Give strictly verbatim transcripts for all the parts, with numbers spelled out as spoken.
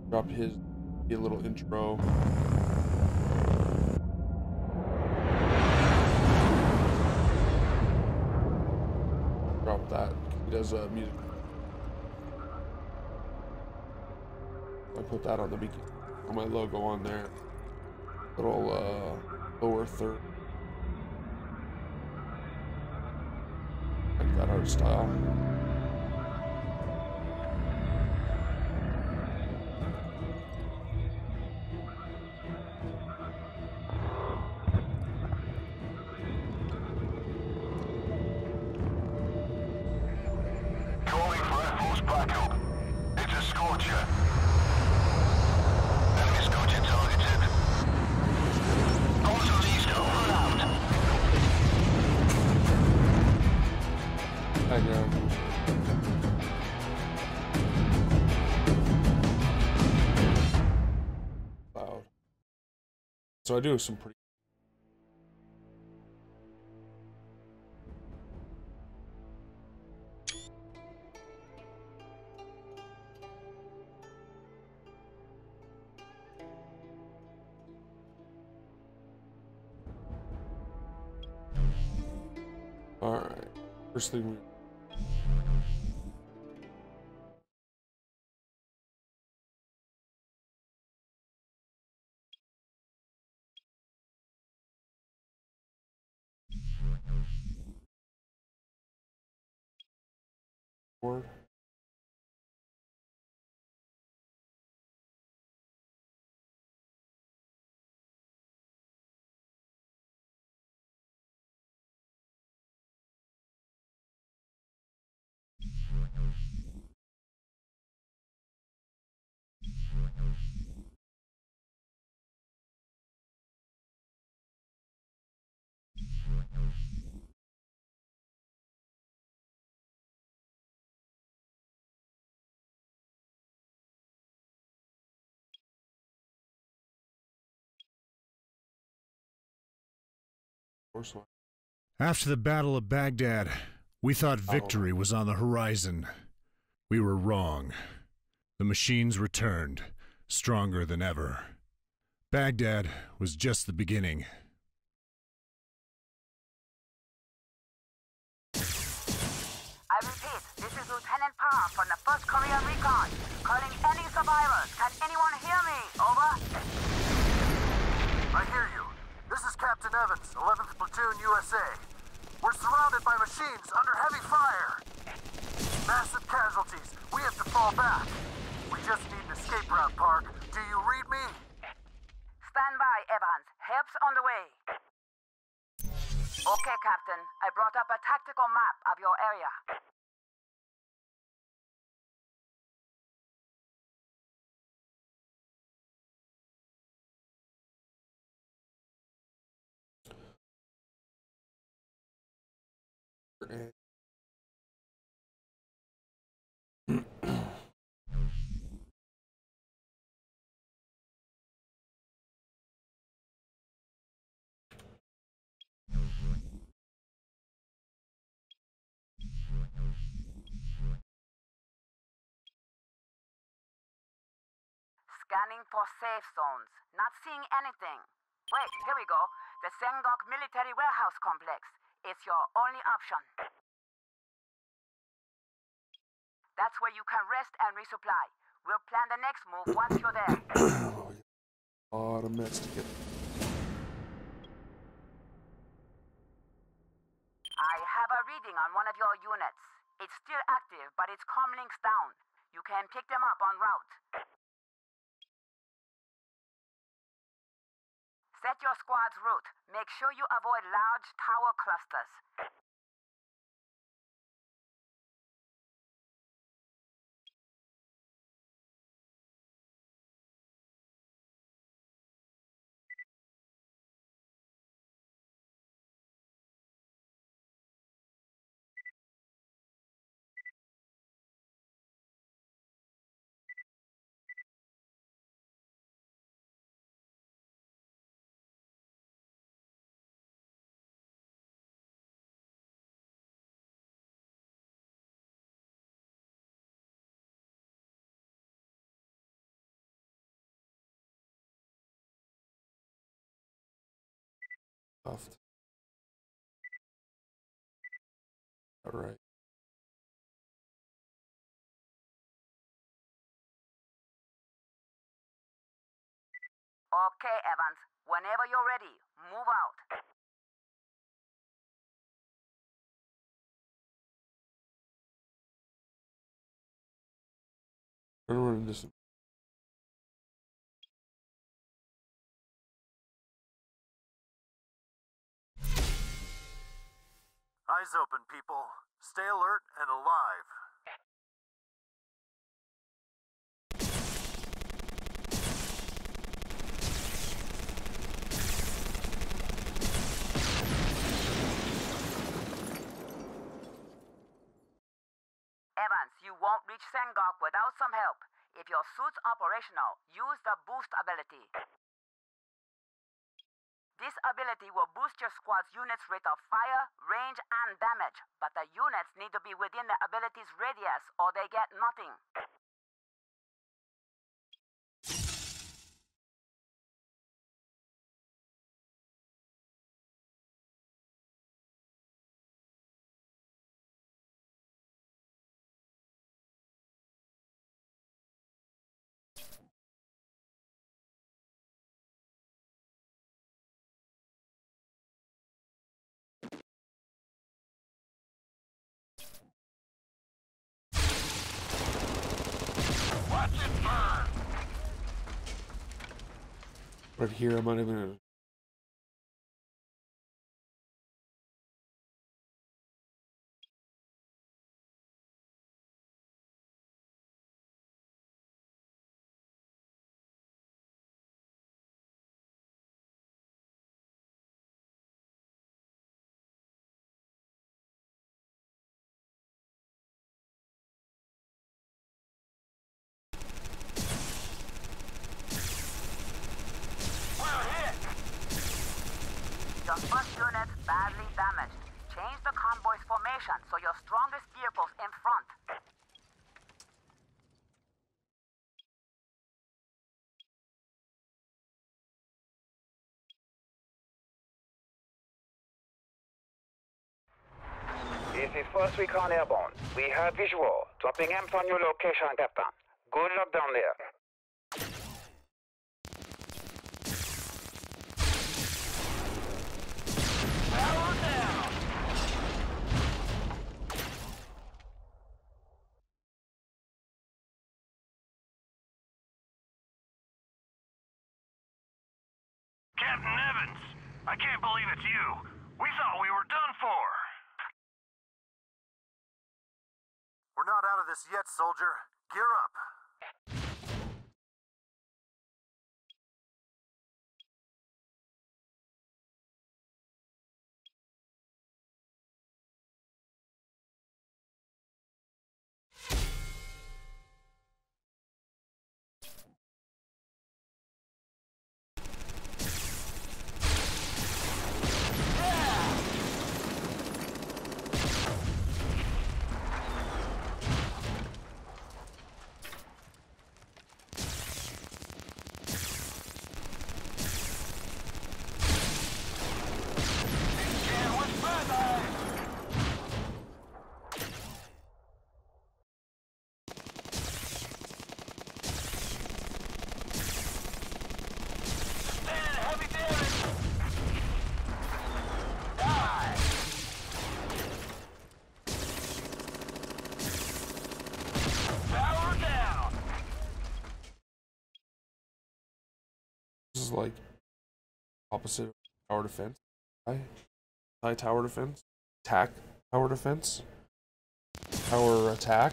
Drop his a little intro. Drop that. He does uh, music. I put that on the beginning. On my logo on there. Little uh, lower third. Like that art style. So I do some pretty all right. First thing we forward. After the Battle of Baghdad, we thought victory was on the horizon. We were wrong. The machines returned, stronger than ever. Baghdad was just the beginning. I repeat, this is Lieutenant Parr from the first Korean Recon. Calling any survivors. Can anyone hear me? Over. I hear you. This is Captain Evans, eleventh Platoon U S A. We're surrounded by machines under heavy fire. Massive casualties. We have to fall back. We just need an escape route, Park. Do you read me? Stand by, Evans. Help's on the way. Okay, Captain. I brought up a tactical map of your area. Scanning for safe zones. Not seeing anything. Wait, here we go. The Sengok Military Warehouse Complex. It's your only option. That's where you can rest and resupply. We'll plan the next move once you're there. A lot of mess to get. I have a reading on one of your units. It's still active, but its comm link's down. You can pick them up en route. Set your squad's route. Make sure you avoid large tower clusters. Stuffed. All right. Okay, Evans. Whenever you're ready, move out. We're gonna run into some. Eyes open, people. Stay alert and alive. Evans, you won't reach Sengok without some help. If your suit's operational, use the boost ability. This ability will boost your squad's unit's rate of fire, range, and damage, but the units need to be within the ability's radius or they get nothing. Right here, I'm not even gonna. Your first unit badly damaged. Change the convoy's formation so your strongest vehicle's in front. This is First Recon Airborne. We have visual. Dropping amps on your location, Captain. Good luck down there. Power down! Captain Evans! I can't believe it's you. We thought we were done for. We're not out of this yet, soldier. Gear up. This is like opposite of tower defense. High, high tower defense. Attack tower defense. Tower attack.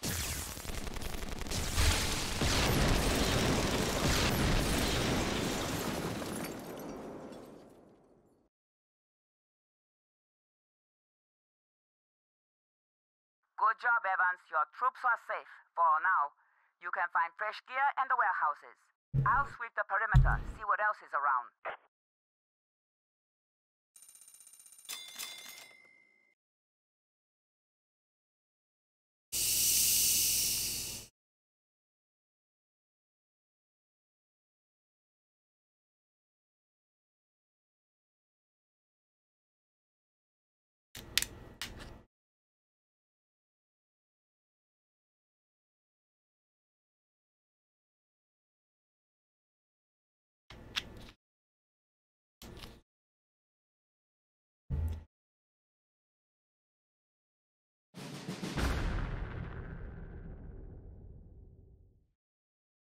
Good job, Evans. Your troops are safe for now. You can find fresh gear in the warehouses. I'll sweep the perimeter, see what else is around.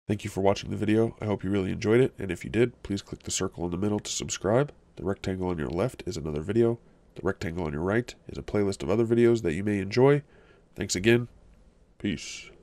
Thank you for watching the video. I hope you really enjoyed it, and if you did, please click the circle in the middle to subscribe. The rectangle on your left is another video. The rectangle on your right is a playlist of other videos that you may enjoy. Thanks again. Peace.